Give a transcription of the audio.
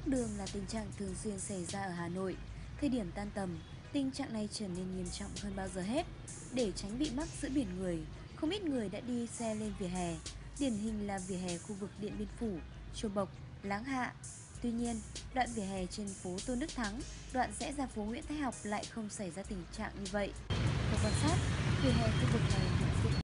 tắc đường là tình trạng thường xuyên xảy ra ở Hà Nội. Thời điểm tan tầm, tình trạng này trở nên nghiêm trọng hơn bao giờ hết. Để tránh bị mắc giữa biển người, không ít người đã đi xe lên vỉa hè. Điển hình là vỉa hè khu vực Điện Biên Phủ, Chùa Bộc, Láng Hạ. Tuy nhiên, đoạn vỉa hè trên phố Tôn Đức Thắng, đoạn rẽ ra phố Nguyễn Thái Học lại không xảy ra tình trạng như vậy. Theo quan sát, vỉa hè khu vực này được dựng